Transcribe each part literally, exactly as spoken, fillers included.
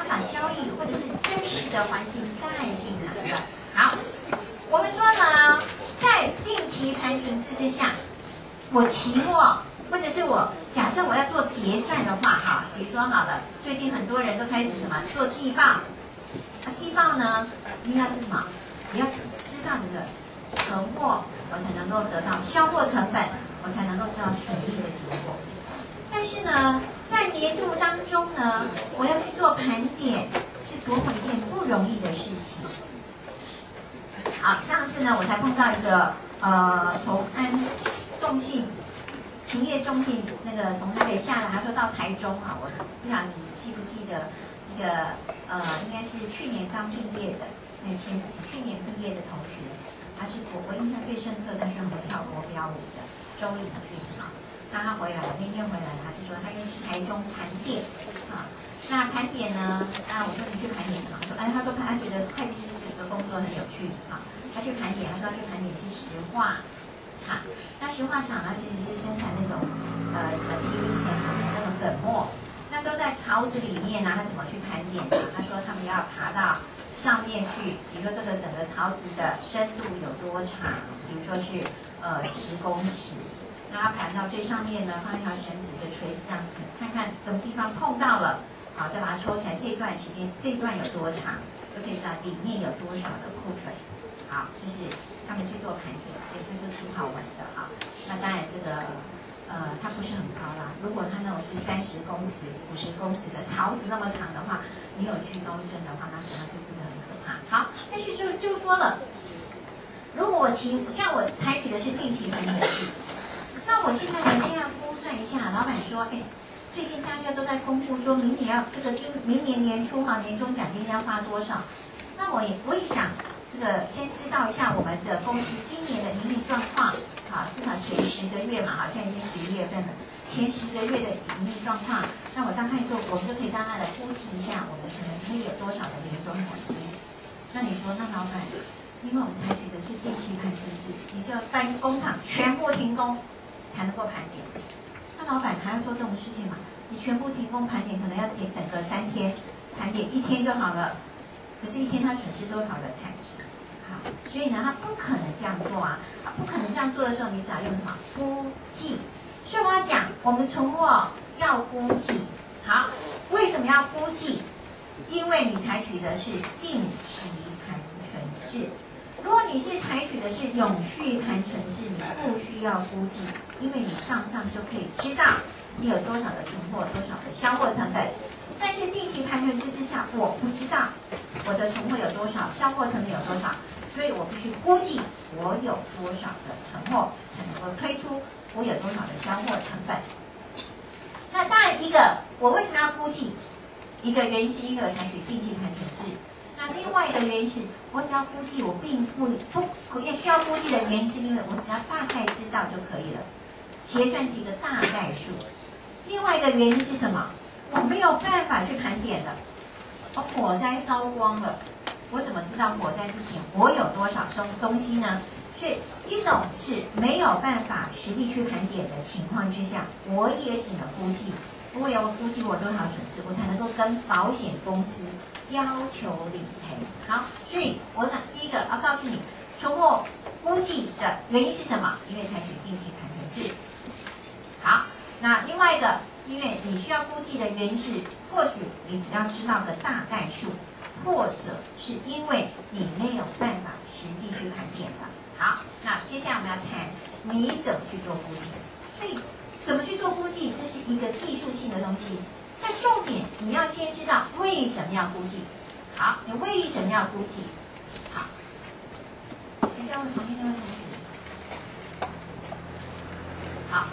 把交易或者是真实的环境带进来了。好，我们说呢，在定期盘存制之下，我期末或者是我假设我要做结算的话，哈，比如说好了，最近很多人都开始什么做季报，啊，季报呢，你要是什么，你要知道你的存货，我才能够得到销货成本，我才能够知道损益的结果。但是呢，在年度当中呢，我要去做盘点，是多么一件不容易的事情。好，上次呢，我才碰到一个呃，从安重信、勤业重信那个从台北下来，他说到台中啊，我不晓得你记不记得一个呃，应该是去年刚毕业的，那前去年毕业的同学，他是我我印象最深刻，但是很会跳国标舞的周颖俊啊。那他回来了，那天回来，他就说他因为是台中盘点啊。那盘点呢？那我说你去盘点什么？他说，哎，他说他觉得会计师这个工作很有趣啊。他去盘点，他说他去盘点是石化厂。那石化厂呢，其实是生产那种呃什么 P V C 啊，那种粉末，那都在槽子里面啊。他怎么去盘点呢？他说他们要爬到上面去，比如说这个整个槽子的深度有多长？比如说是呃十公尺。那它盘到最上面呢，放一条绳子的锤子这样看看什么地方碰到了，好，再把它抽起来。这一段时间，这一段有多长，就可以知道里面有多少的库存。好，这是他们去做盘点，所以它就挺好玩的啊。那当然这个呃，它不是很高啦。如果它那种是三十公尺、五十公尺的槽子那么长的话，你有去高症的话，那可能就真的很可怕。好，但是就就说了，如果我期像我采取的是定期盘点制。那我现在呢，先要估算一下，老板说，哎，最近大家都在公布说明年要这个今明年年初哈，年终奖金要花多少？那我也我也想这个先知道一下我们的公司今年的盈利状况，好，至少前十个月嘛，哈，现在已经十一月份了，前十个月的盈利状况，那我大概就我们就可以大概来估计一下，我们可能可以有多少的年终奖金。那你说，那老板，因为我们采取的是定期盘存制，你就要办工厂全部停工。才能够盘点，那老板还要做这种事情嘛？你全部停工盘点，可能要点等个三天，盘点一天就好了。可是，一天他损失多少的产值？好，所以呢，他不可能这样做啊！他不可能这样做的时候，你只要用什么估计？所以我要讲，我们存货要估计。好，为什么要估计？因为你采取的是定期盘存制。如果你是采取的是永续盘存制，你不需要估计，因为你账上就可以知道你有多少的存货，多少的销货成本。但是定期盘存制之下，我不知道我的存货有多少，销货成本有多少，所以我必须估计我有多少的存货，才能够推出我有多少的销货成本。那当然，一个我为什么要估计？一个原因是因为我采取定期盘存制。那另外一个原因是，我只要估计，我并不不也需要估计的原因，是因为我只要大概知道就可以了，结算是一个大概数。另外一个原因是什么？我没有办法去盘点了，我火灾烧光了，我怎么知道火灾之前我有多少东东西呢？所以一种是没有办法实地去盘点的情况之下，我也只能估计。我也要估计我多少损失，我才能够跟保险公司要求理赔。好，所以我呢，第一个要告诉你，存货估计的原因是什么？因为采取定期盘存制。好，那另外一个，因为你需要估计的原因是，或许你只要知道个大概数，或者是因为你没有办法实际去盘点的。好，那接下来我们要谈你怎么去做估计。所以怎么去做估计，这是一个技术性的东西。但重点你要先知道为什么要估计。好，你为什么要估计？好，等一下问旁边那位同学。好，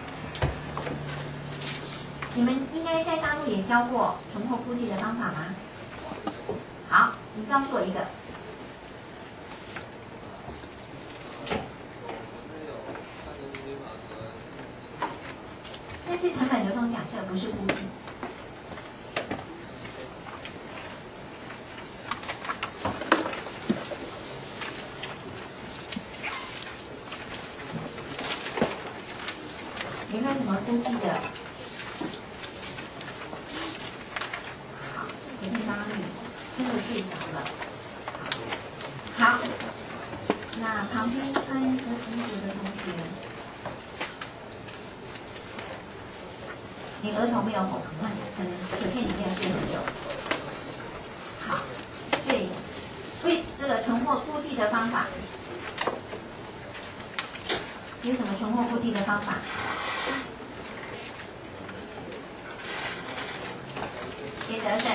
你们应该在大陆也教过存货估计的方法吗？好，你告诉我一个。但是成本流动假设不是估计。有没有什么估计的？好， 可是刚刚你真的睡着了。好，那旁边穿格子衣服的同学，你额头没有红，那可能可见你没有睡很久。好，所以为这个存货估计的方法，有什么存货估计的方法？给德胜。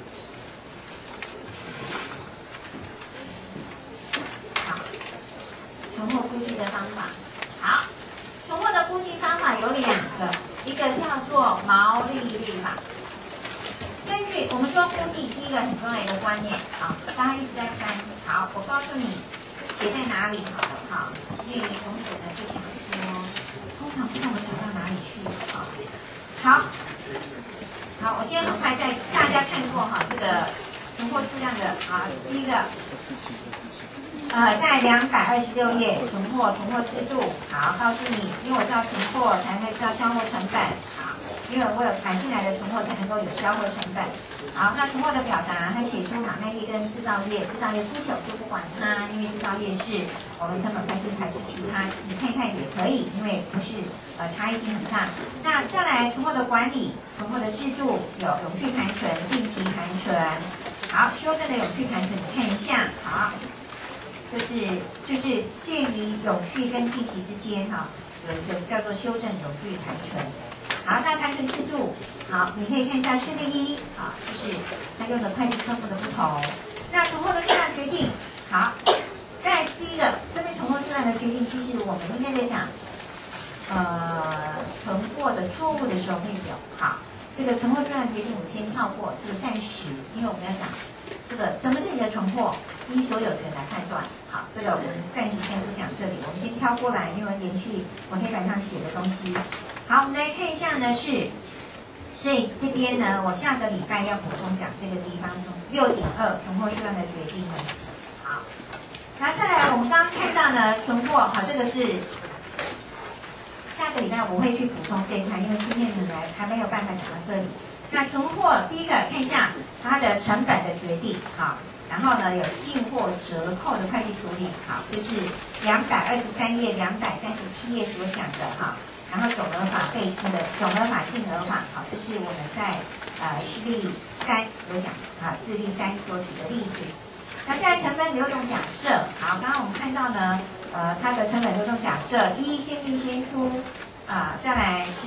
好，存货估计的方法。好，存货的估计方法有两个，一个叫做毛利率法。根据我们说估计，第一个很重要一个观念，好，大家一直在翻。好，我告诉你写在哪里好了，哈。因为同学呢就讲说，通常不知道我找到哪里去，好，好。好，我先很快带大家看过哈这个存货数量的啊，第一个，呃，在两百二十六页存货存货制度，好，告诉你，因为我知道存货才会知道销货成本，好，因为我有买进来的存货才能够有销货成本，好，那存货的表达，它写出买卖业跟制造业，制造业姑且我就不管它，因为制造业是我们成本会计排除其他，你看一看也可以，因为不是呃差异性很大。那再来存货的管理，存货的制度有永续盘存、定期盘存。好，修正的永续盘存你看一下，好，这是就是介于永续跟定期之间哈，有一个叫做修正永续盘存。好，那盘存制度，好，你可以看一下示例一，啊，就是它用的会计科目的不同。那存货的数量决定，好，在第一个这边存货数量的决定，其实我们应该在讲。呃，存货的错误的时候会有。好，这个存货数量决定我们先跳过，这个暂时，因为我们要讲这个什么是你的存货，依所有权来判断。好，这个我们暂时先不讲这里，我们先跳过来，因为延续我黑板上写的东西。好，我们来看一下呢是，所以这边呢，我下个礼拜要补充讲这个地方，六点二存货数量的决定呢。好，那再来我们刚刚看到呢存货，好，这个是。下个礼拜我会去补充这一块，因为今天你来还没有办法讲到这里。那存货第一个看一下它的成本的决定，好，然后呢有进货折扣的会计处理，好，这是两百二十三页、两百三十七页所讲的哈。然后总额法被那个总额法净额法，好，这是我们在呃示例三有讲啊，示例三所举的例子。那再来成本流动假设，好，刚刚我们看到呢。呃，它的成本流动假设，一先进先出，啊、呃，再来是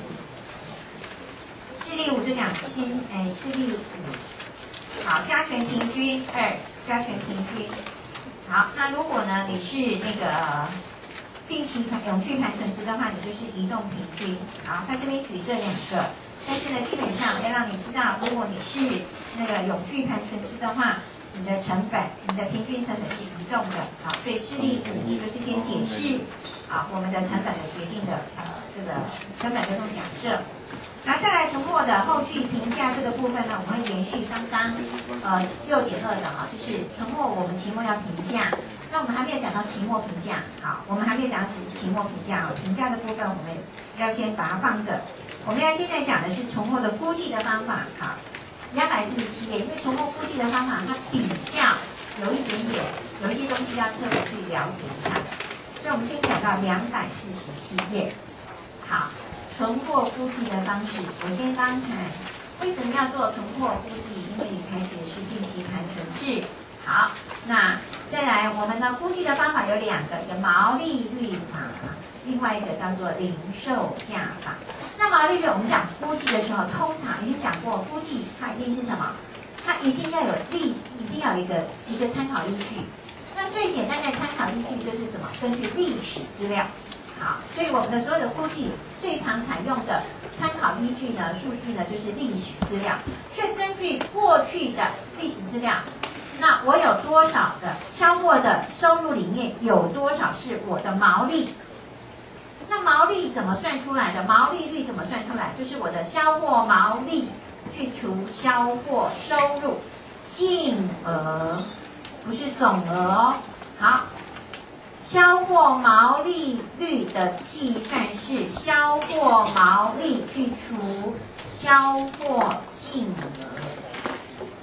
示例五就讲先，哎，示例五，好，加权平均二，加权平均，好，那如果呢你是那个定期盘永续盘存值的话，你就是移动平均，好，它这边举这两个，但是呢，基本上要让你知道，如果你是那个永续盘存值的话。你的成本，你的平均成本是移动的，好，所以示例五就是先解释，啊，我们的成本的决定的呃这个成本流动假设，然后再来存货的后续评价这个部分呢，我们会延续刚刚呃六点二的哈，就是存货我们期末要评价，那我们还没有讲到期末评价，好，我们还没有讲到期末评价，评价的部分我们要先把它放着，我们要现在讲的是存货的估计的方法，好。两百四十七页，因为存货估计的方法，它比较有一点点，有一些东西要特别去了解一下，所以我们先讲到两百四十七页。好，存货估计的方式，我先刚谈为什么要做存货估计，因为你采取的是定期盘存制。好，那再来我们的估计的方法有两个，一个毛利率法，另外一个叫做零售价法。那毛利率，我们讲估计的时候，通常已经讲过，估计它一定是什么？它一定要有例，一定要有一个一个参考依据。那最简单的参考依据就是什么？根据历史资料。好，所以我们的所有的估计最常采用的参考依据呢，数据呢就是历史资料。却根据过去的历史资料，那我有多少的销货的收入里面有多少是我的毛利？那毛利怎么算出来的？毛利率怎么算出来？就是我的销货毛利去除销货收入净额，不是总额哦。好，销货毛利率的计算是销货毛利去除销货净额。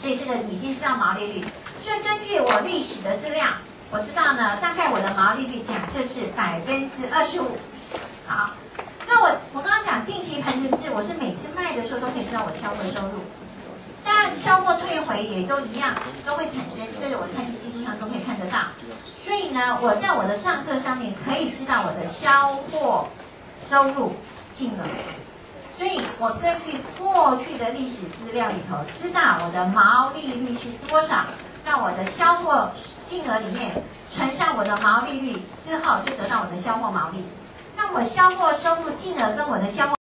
所以这个你先知道毛利率。所以根据我历史的资料，我知道呢，大概我的毛利率假设是百分之二十五。好，那我我刚刚讲定期盘存制，我是每次卖的时候都可以知道我的销货收入。当然，销货退回也都一样，都会产生，这个我会计记录上都可以看得到。所以呢，我在我的账册上面可以知道我的销货收入金额。所以我根据过去的历史资料里头，知道我的毛利率是多少，让我的销货金额里面乘上我的毛利率之后，就得到我的销货毛利。那我销货收入金额跟我的销货